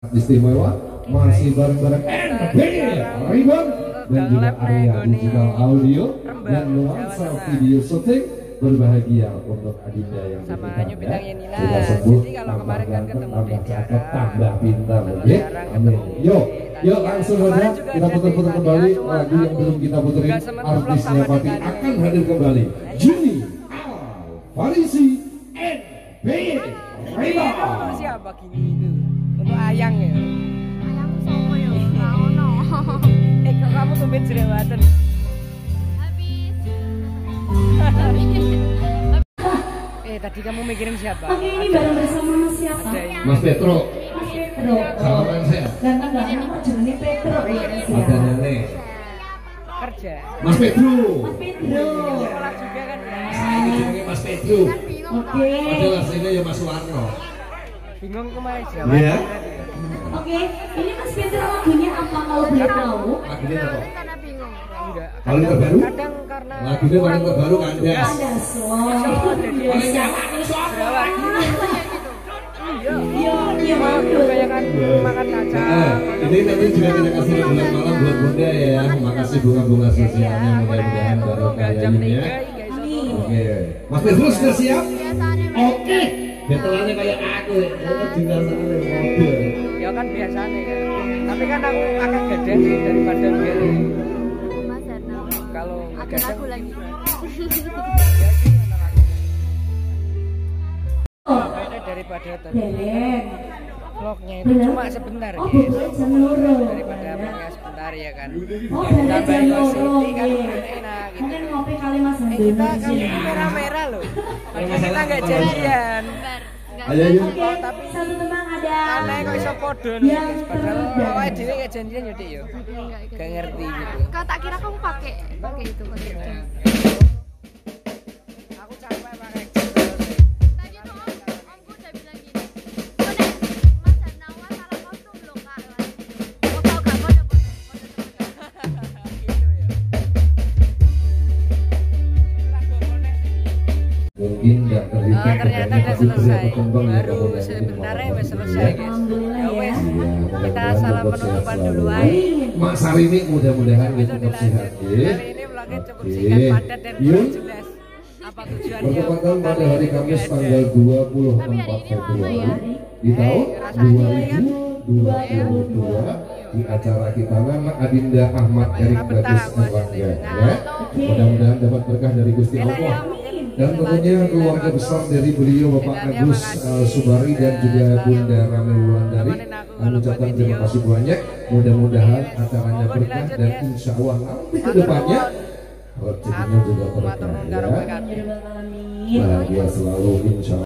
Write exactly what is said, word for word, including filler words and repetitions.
istimewa masih bareng-bareng N B Ribbon dan juga area digital audio dan nuansa video syuting berbahagia untuk Adinda yang sama Nyu Bintangnya Nila. sudah sebut Jadi kalau tambah kemarin kan ganteng, ketemu tambah di cakep, Tiara, tambah pintar, kalau oke? jarang Amin. ketemu di Yuk, Tania. yuk langsung saja Kemarin juga kita ada putar-putar di kembali Tania, cuma lagu yang aku belum kita puterin. nggak sempet vlog Artisnya sama Pati di Tania. akan hadir kembali. Juni Farisi N B Ribbon. Siapa gini itu? Untuk Ayang ya. Ayangku sopo ya? Ora ono. Eh kok kamu tumben jerewatan? Habis. Eh tadi kamu mikirin siapa? Oke, ini bareng bersama Mas siapa? Mas Petro. Mas Petro. Salaman saya. Ganteng gak? Nama jenenge Petro ya Ada siapa? nenek. Kerja. Mas Petro. Mas Petro. Sekolah juga kan? Ini jenenge Mas Petro. Oke. Padahal aslinya ya Mas Warno. Bingung kemarin jerewatan. Iya. Oke, ini Mas Petro lagunya apa kalau boleh tahu? Lagunya apa? Karena bingung. Enggak. Paling terbaru? Kadang karena Lagunya paling terbaru kan Des. Ada soal. Paling gampang jerawat. Iya. Iya, iya Mau betul. kebanyakan makan Nah, kacang. ini nanti juga kita kasih bulan malam buat Bunda ya. Makasih bunga-bunga sosialnya mudah-mudahan barokah ya jam Yun ya. tiga hingga iso turu. Oke, Mas Petro sudah siap? Biasanya Oke. Betelannya kayak aku, ya juga sama mobil. Ya kan biasanya kan. Tapi kan aku akan gadang sih daripada biar Mas Arna. kalau nggak Ada gadang. lagu lagi. Ya sih, ada lagu. Oh, Beda daripada tadi Delen. vlognya itu Bener? cuma sebentar Oh, gitu. boleh jam loro. Daripada vlognya sebentar ya kan. Oh, boleh jam Tambahin loro. positif kan Oke. enak gitu. Mungkin ngopi kali Mas Eh, Ando. kita kan merah-merah loh. Padahal kita nggak janjian. Bentar. Ayo Yun. Oke, satu teman ada. Aneh kok iso podo nih Yang guys. Padahal terbaik. awalnya dhewe nggak janjian ya Dik yo. Enggak, Gak ngerti gitu. Kau tak kira kamu pakai pakai itu pakai itu. Aku capek pakai jas terus. Tadi tuh om, omku udah bilang gini. Kau nek Mas Arnawa salah kostum loh kak. Oh kau gak kau udah bosan. Gitu ya. Lagu apa nek? Mungkin nggak Oh, terlihat ternyata udah selesai. Baru sebenarnya udah selesai guys. Alhamdulillah Ya ya. wes. Kita salam penutupan dulu aja. Mak Sarini mudah-mudahan dia Besok tetap sehat dilanjut. ya. Hari ini vlognya cukup Oke. singkat, padat dan Yun. kurang jelas. Apa tujuannya? Bertepatan pada kali hari ini Kamis nggak ada. tanggal dua puluh Tapi hari empat ini lama Februari ya. di tahun Eh, rasanya dua ya. ribu dua puluh dua di acara kita nama Adinda Ahmad Erik Bagus Erlangga ya. Mudah-mudahan dapat berkah dari Gusti Allah dan tentunya keluarga besar dari beliau Bapak Agus uh, Subari dan juga Bunda Rame Wulandari. Kami ucapkan terima kasih banyak. Mudah-mudahan acaranya berkah dan insya Allah nanti ke depannya rezekinya juga berkah ya. Alhamdulillah alamin. Bahagia selalu insya Allah.